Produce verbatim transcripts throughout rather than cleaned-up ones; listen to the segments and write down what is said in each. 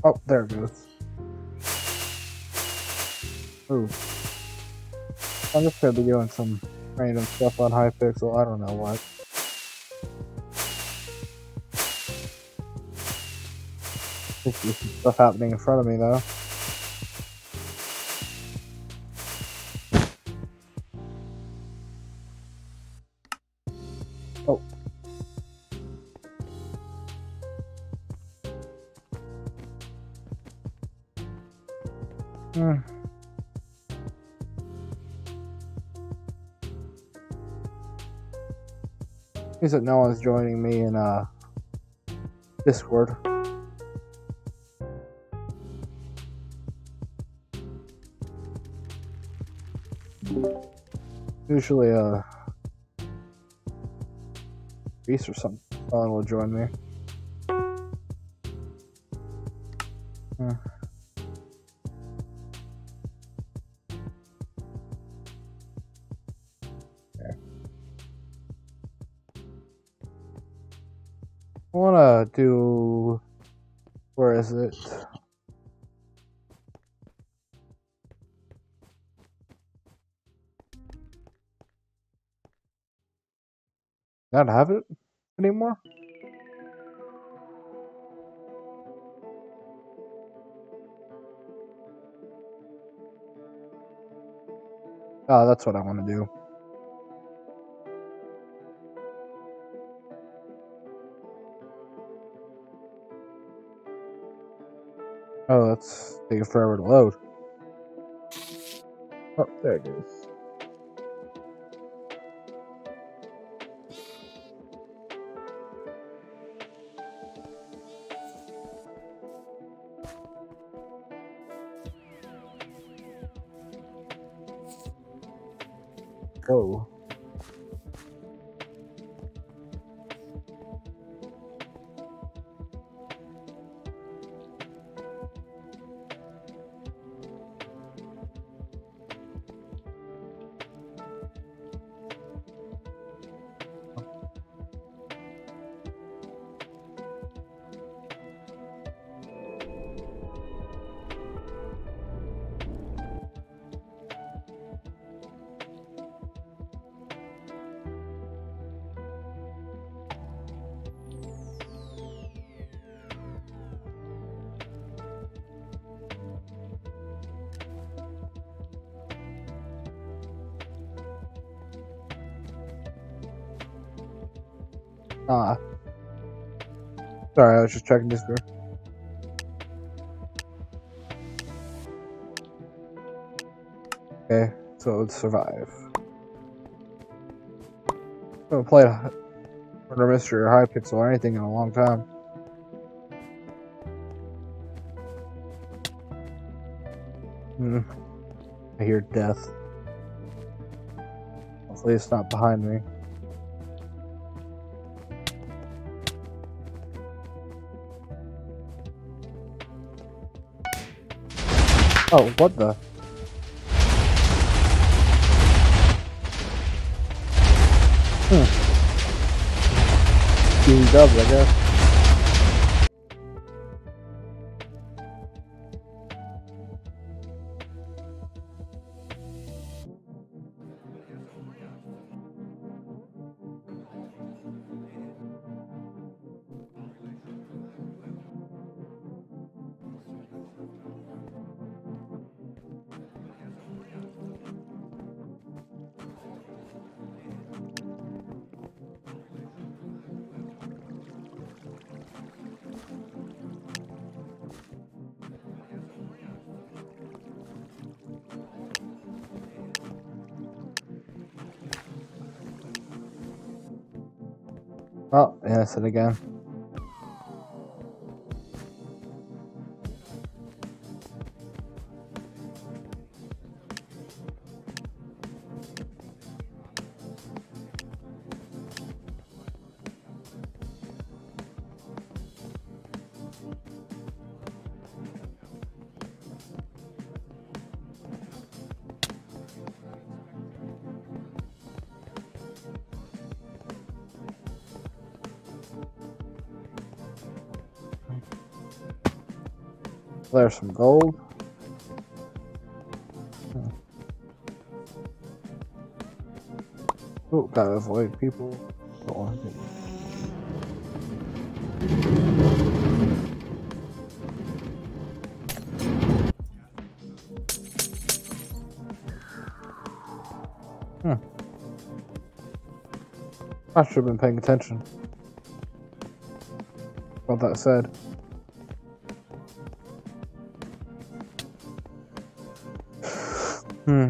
Oh, there it goes. Ooh. I'm just gonna be doing some random stuff on Hypixel. I don't know what. There's some stuff happening in front of me though. Oh. Hmm. Seems that no one's joining me in uh Discord. Usually uh Reese or something someone will join me. Hmm. I wanna do, where is it? Not have it anymore? Oh, that's what I want to do. Oh, that's taking forever to load. Oh, there it goes. Whoa. Ah. Sorry, I was just checking Discord. Okay, so let's survive. I haven't played Murder Mystery or Hypixel or anything in a long time. Hmm. I hear death. Hopefully it's not behind me. Oh, what the? Hmm. G dubs, I guess. Oh, yeah, I said again. There's some gold. Hmm. Oh, gotta avoid people. Don't want to. Hmm. I should have been paying attention. What that said. Hmm.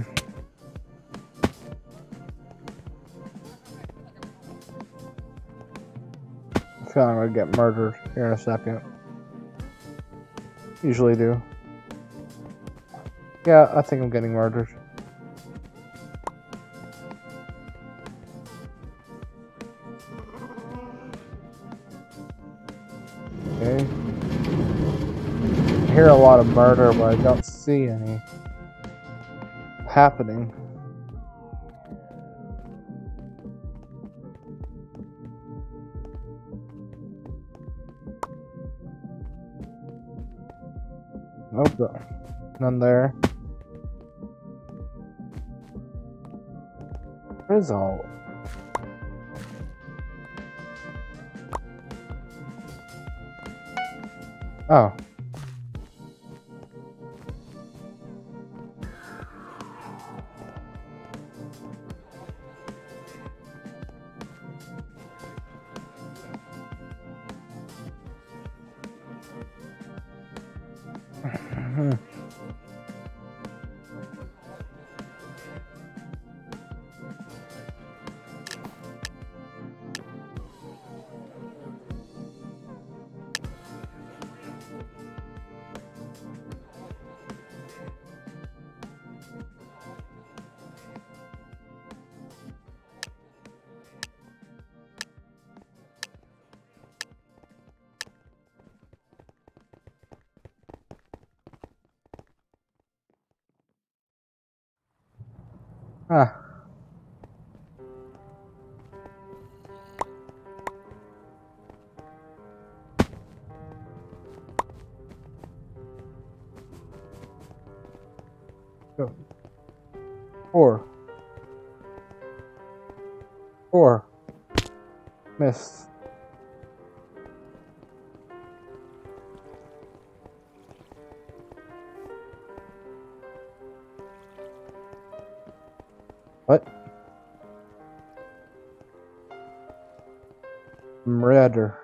I feel like I'm gonna get murdered here in a second. Usually do. Yeah, I think I'm getting murdered. Okay. I hear a lot of murder, but I don't see any happening. Nope, none there. What is all? Oh. Ah. Go. Four. Four. Missed. What? Murder.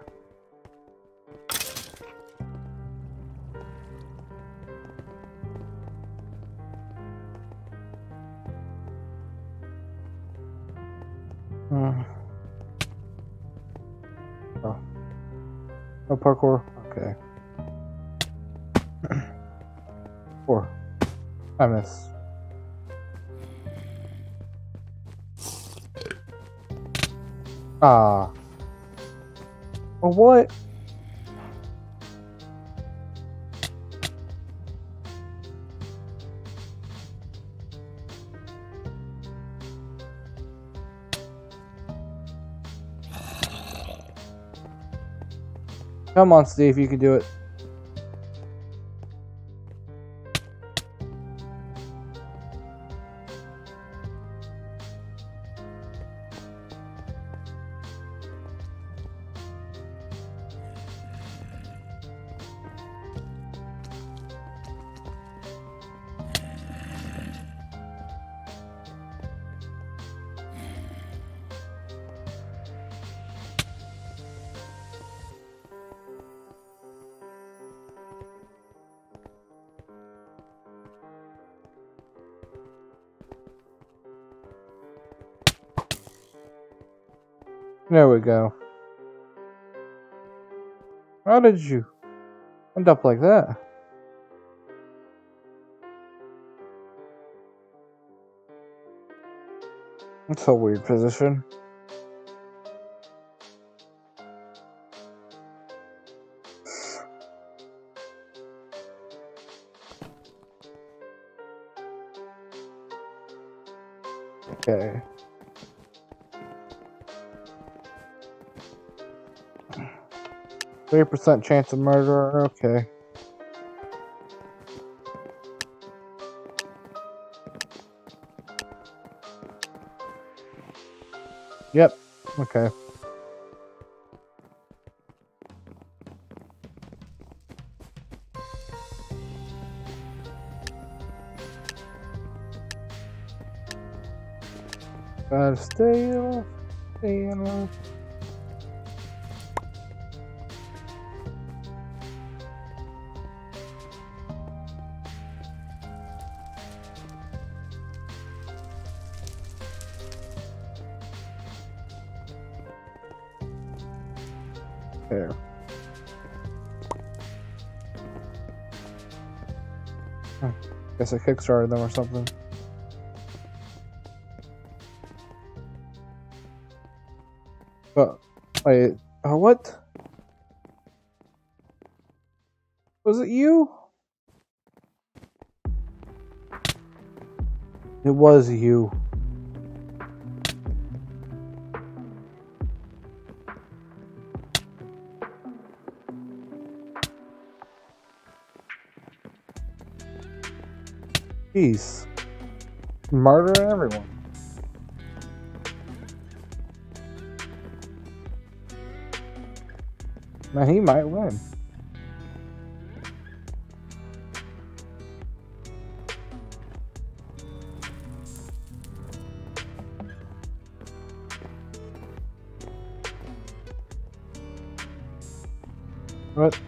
Hmm. Oh. No parkour? Okay. Four. I miss. Ah. Well, what? Come on, Steve, you can do it. There we go. How did you end up like that? That's a weird position. Okay. Three percent chance of murder. Okay. Yep. Okay. Gotta stay off, stay off. There. Huh. Guess I kickstarted them or something. But wait, uh, what? Was it you? It was you. Jeez. Murdering everyone. Now he might win. What?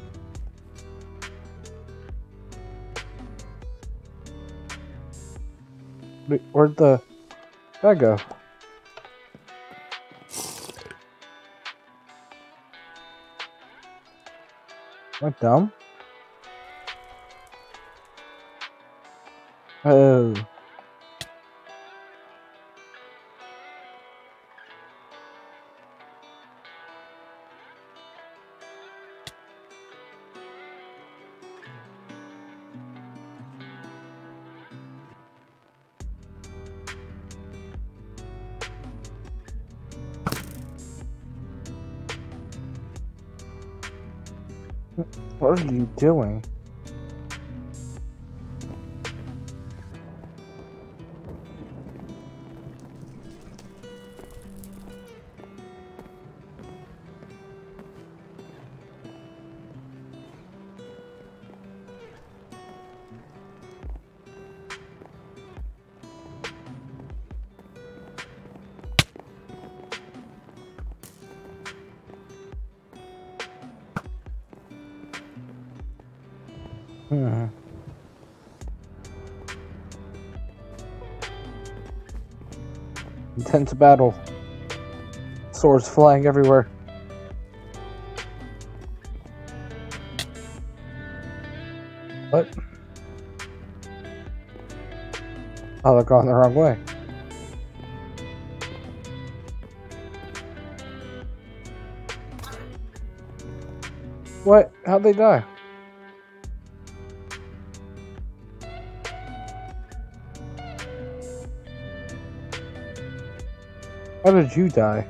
Wait, where'd the guy go? Am I dumb? Oh. What are you doing? Hmm. Intense battle. Swords flying everywhere. What? Oh, they're going the wrong way. What? How'd they die? How did you die?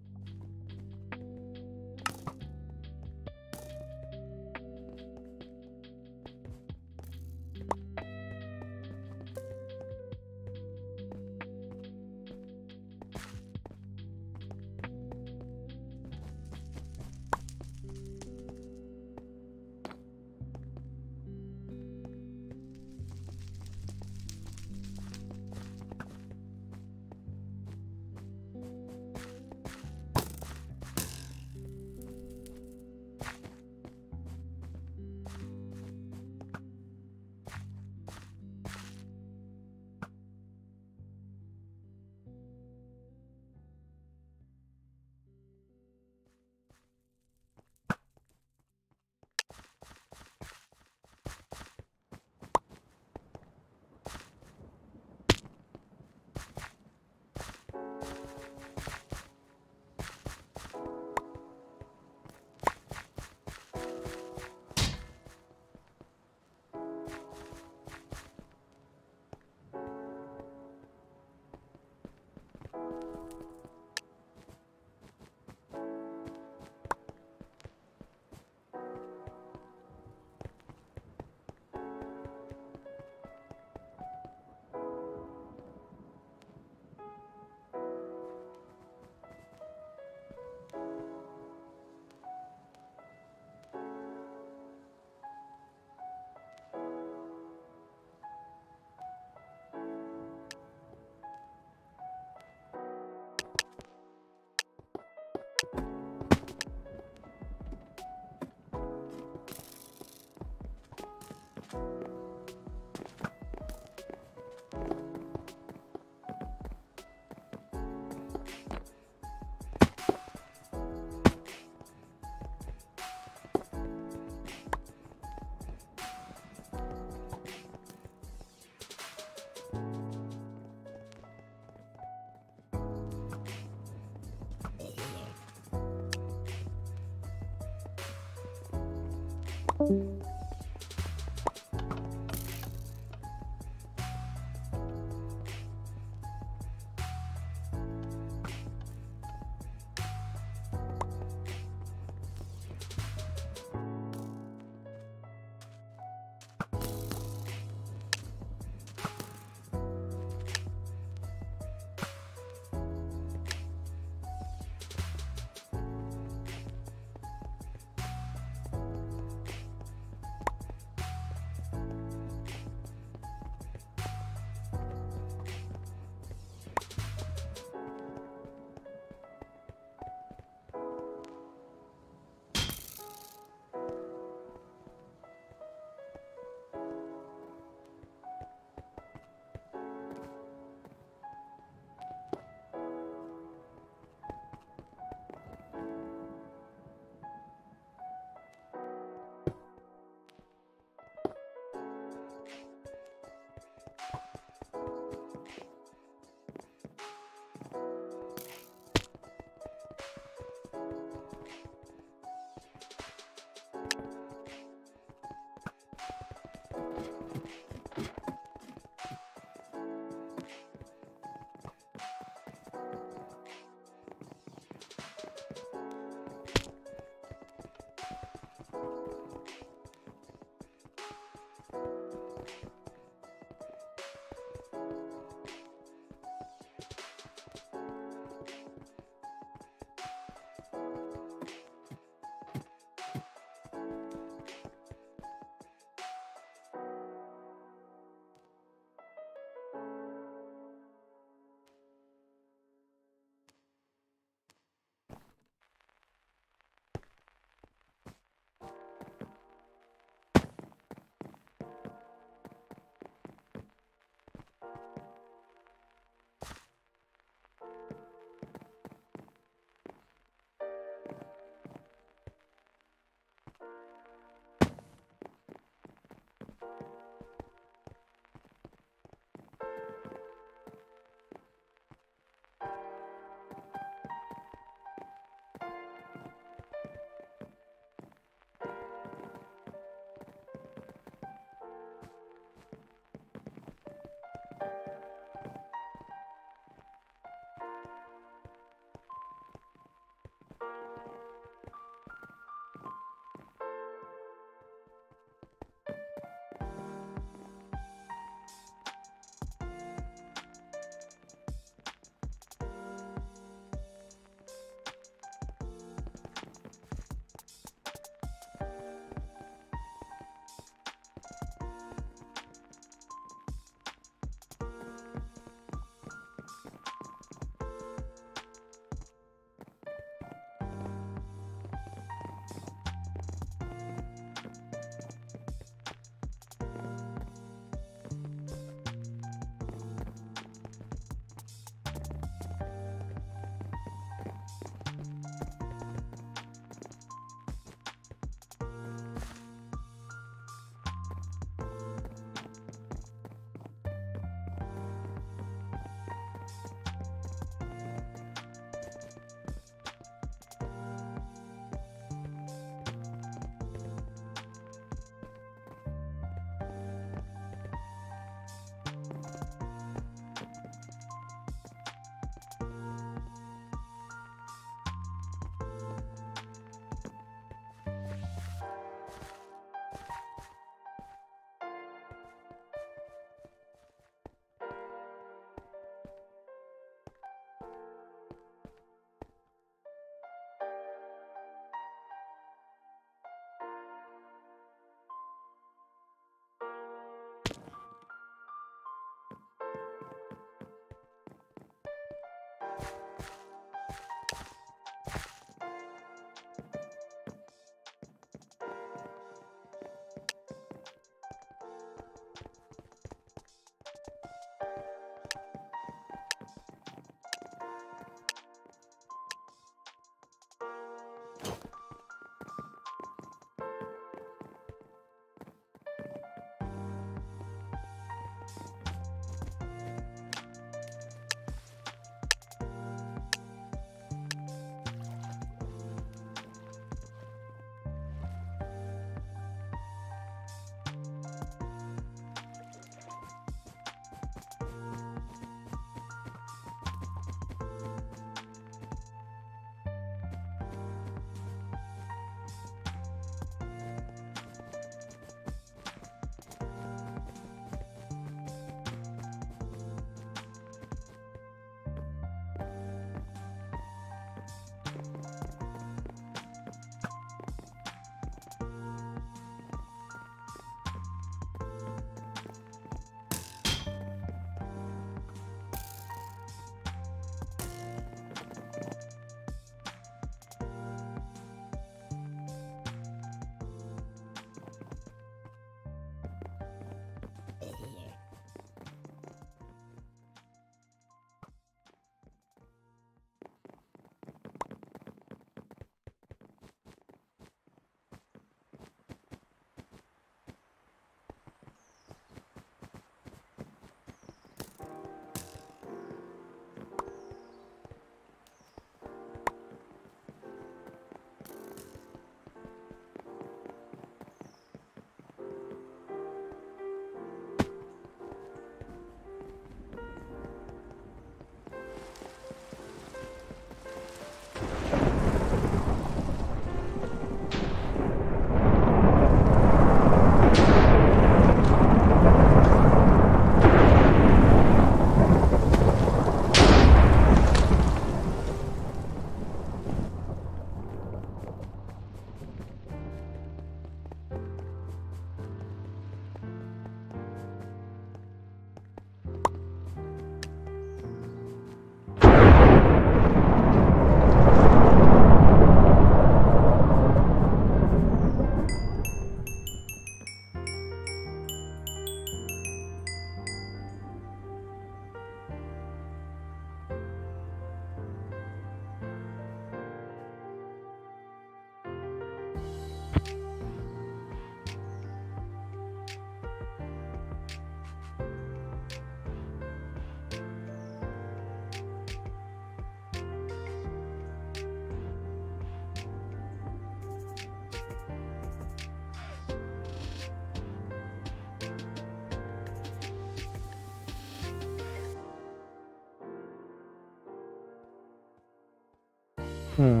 Hmm.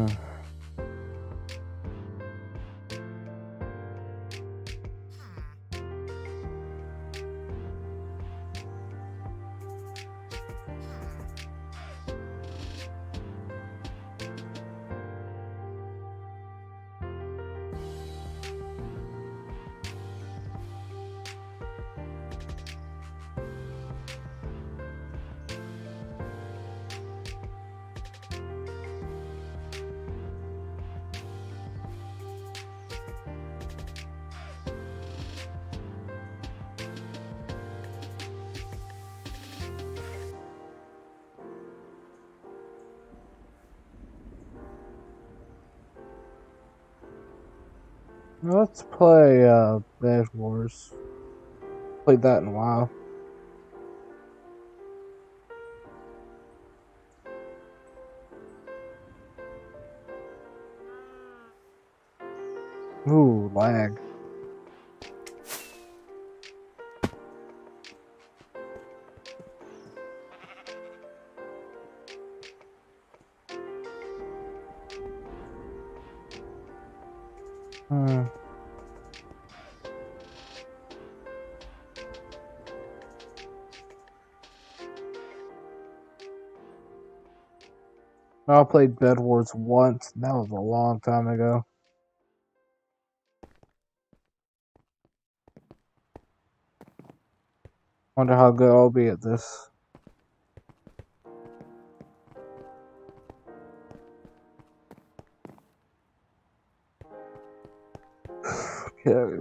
Let's play uh, Bed Wars. Played that in a while. Ooh, lag. Hmm. I played Bed Wars once, and that was a long time ago. Wonder how good I'll be at this. Okay.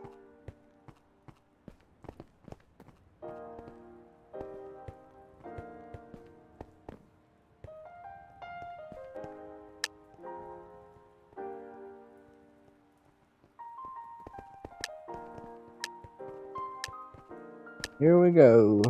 Here we go.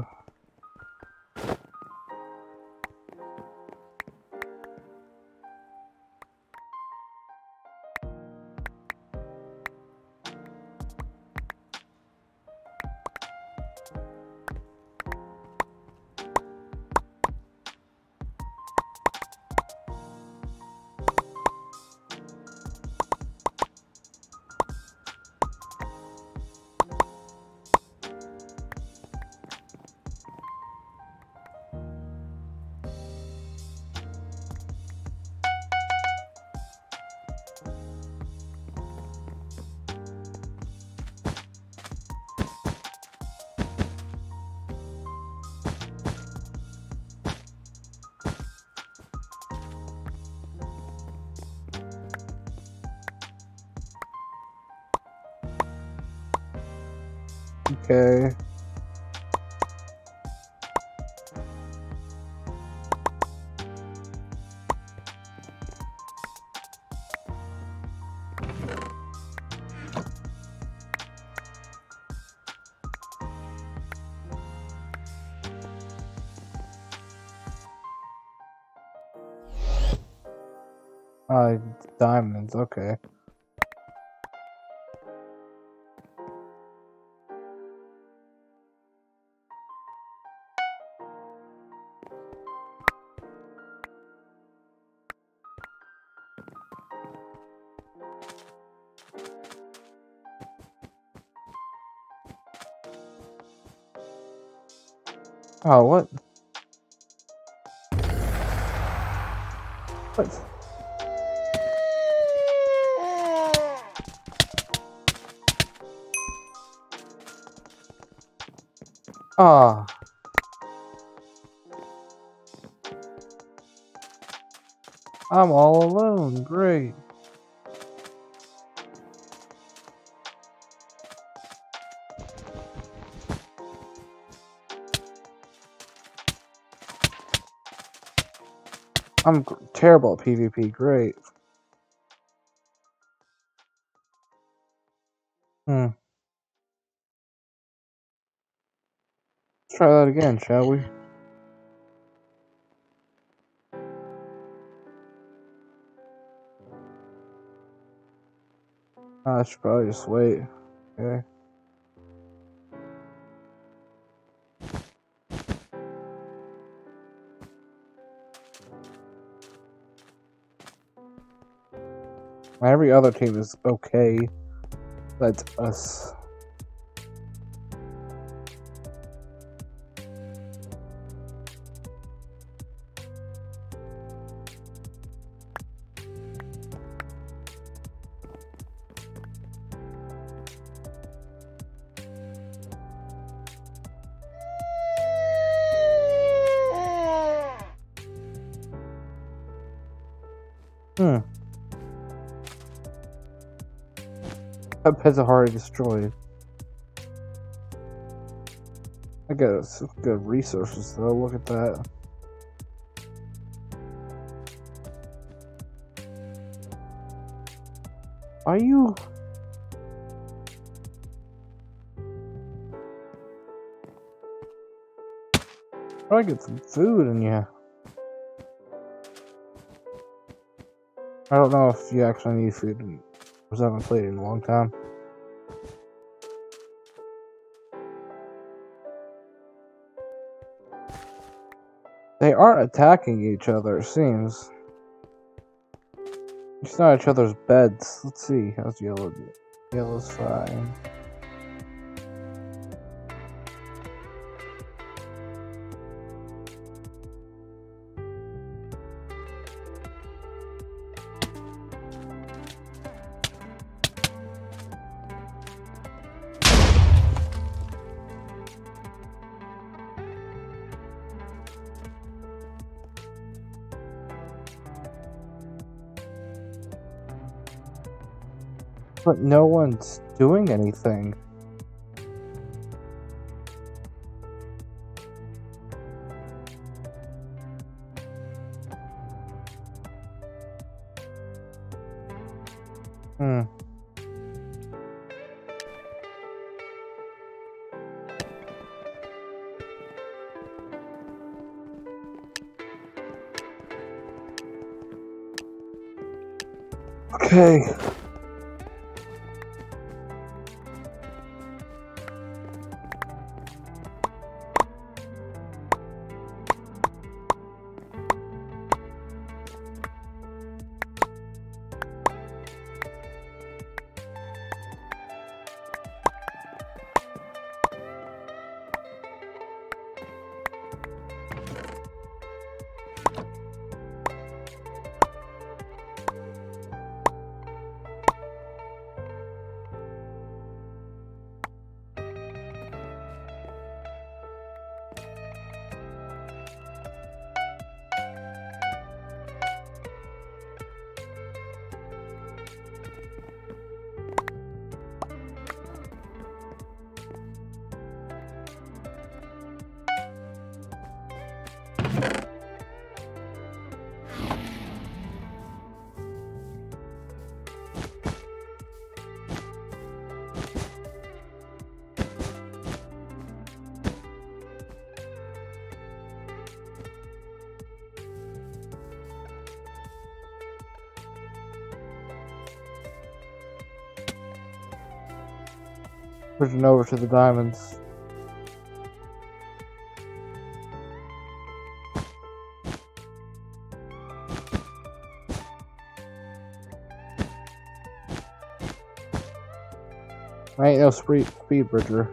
Okay. Uh, diamonds, okay. Oh, what? What? Ah. I'm all alone. Great. I'm g- terrible at PvP. Great. Hmm. Let's try that again, shall we? I should probably just wait. Okay. Every other team is okay. That's us. Hmm. That pet's are hard to destroy. I got some good resources though, look at that. Are you... Probably get some food in you. I don't know if you actually need food, because I haven't played in a long time. They are attacking each other, it seems. It's not each other's beds. Let's see. How's yellow? Yellow's fine. But no one's doing anything. Hmm. Okay. Pushing over to the diamonds. I ain't no speed speed bridger.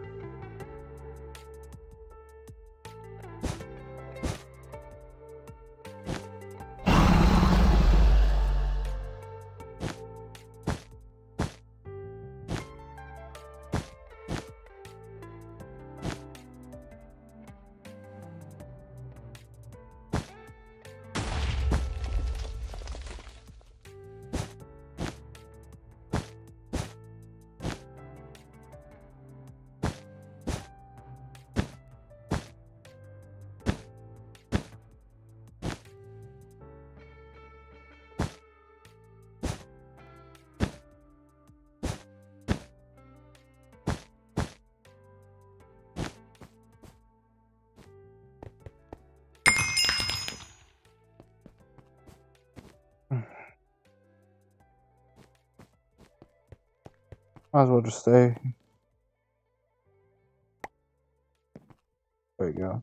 Might as well just stay. There you go.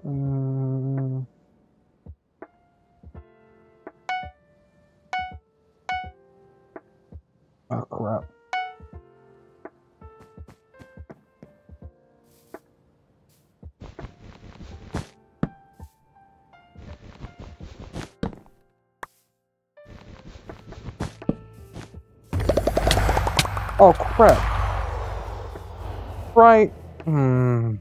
Mm. Oh crap. Oh crap. Right. Hmm.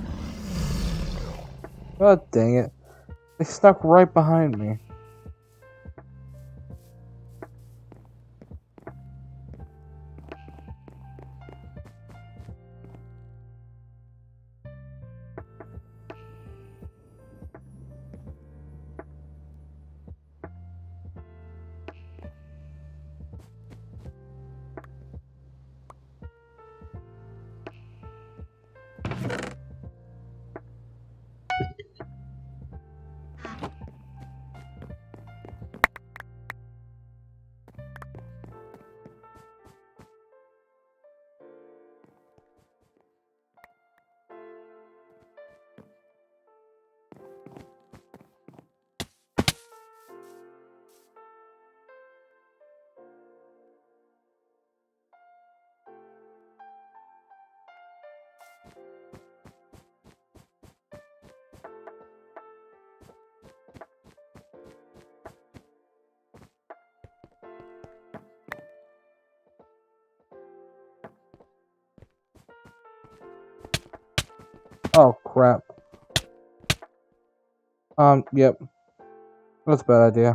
God dang it. They stuck right behind me. Oh crap. Um, yep. That's a bad idea.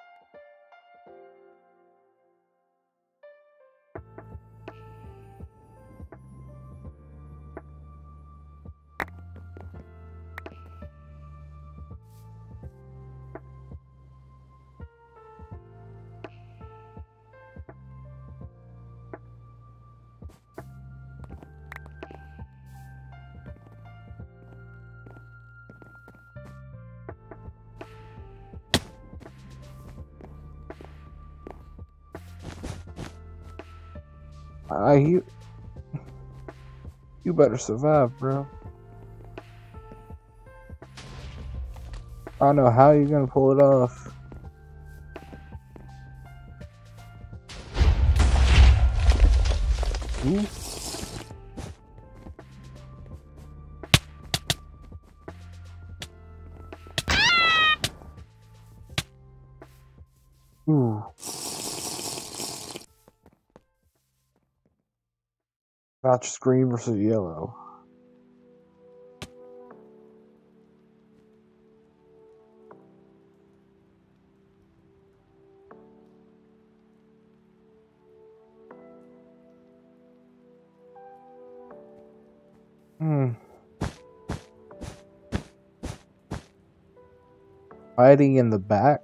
I you you better survive, bro. I don't know how you're gonna pull it off. Ooh. Ooh. Touch green versus yellow. Hmm. Hiding in the back?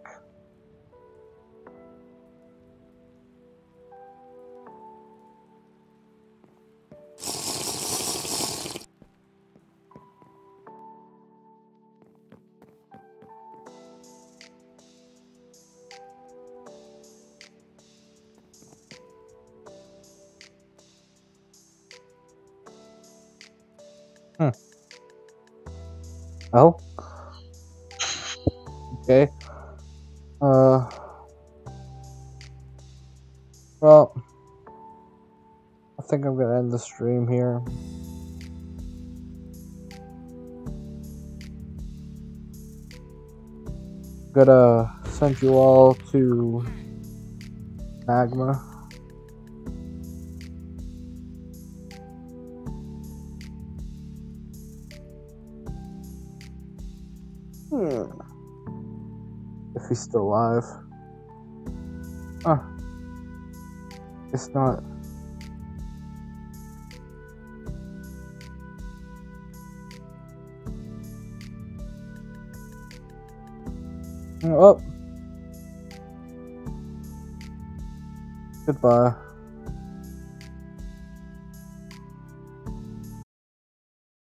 Hmm. Oh? Okay. Uh. Well, I think I'm gonna end the stream here. Gonna send you all to Magma. Hmm. If he's still alive. Huh. It's not. Oh. Goodbye.